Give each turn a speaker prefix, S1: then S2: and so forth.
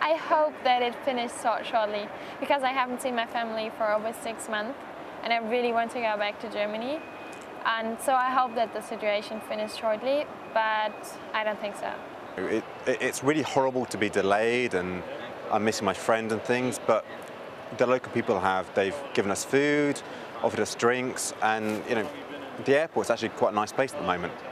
S1: I hope that it finished shortly, because I haven't seen my family for over 6 months and I really want to go back to Germany. And so I hope that the situation finished shortly, but I don't think so.
S2: It's really horrible to be delayed, and I'm missing my friend and things, but the local people they've given us food, offered us drinks, and the airport's actually quite a nice place at the moment.